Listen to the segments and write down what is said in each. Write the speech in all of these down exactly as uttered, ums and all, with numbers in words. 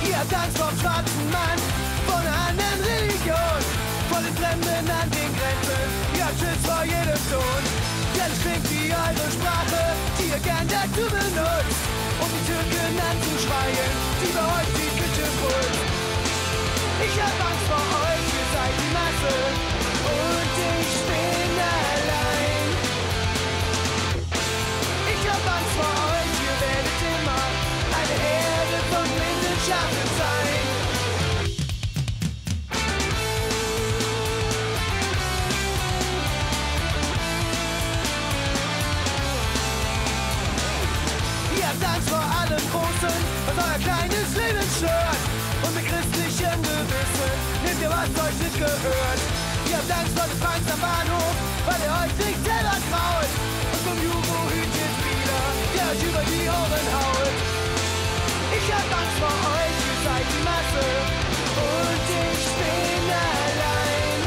Ihr habt Angst vom schwarzen Mann, von einer anderen Religion, vor den Fremden an den Grenzen. Ihr habt Schiss vor jedem Ton. Jetzt klingt wie eure Sprache, die ihr gern dazu benutzt, um die Türken anzuschreien, die bei euch die Küche putzt. Ich hab Angst vor euch, ihr seid die Masse und ich bin allein. Ich hab Angst vor euch, ihr werdet immer eine Herde von blinden Schafen sein. Ihr habt Angst vor allem Großen, was euer kleines Leben stört. Und mit christlichem Gewissen nehmt ihr, was euch nicht gehört. Ihr habt Angst vor den Punks am Bahnhof, weil ihr euch nicht selber traut. Und vom Jugo-Hütchenspieler, der euch über die Ohren haut. Ich hab Angst vor euch, ihr seid die Masse und ich bin allein.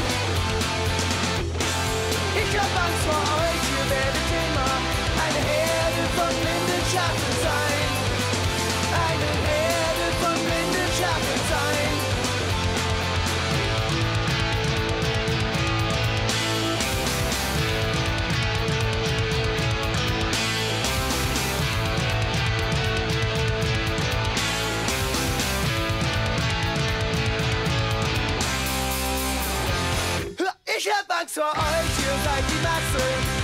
Ich hab Angst vor euch, ihr werdet immer eine Herde von blinden Schafen sein. Eine Herde von blinden Schafen sein. Ich hab Angst vor euch, ihr seid die Masse